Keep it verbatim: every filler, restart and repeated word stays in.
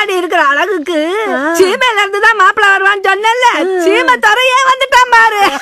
பின்னாடி இருக்கிற அழகுக்கு சீமையில இருந்து தான் மாப்பிள்ள வருவான்னு சொன்னல, சீமை துறையே வந்துட்டான் பாரு.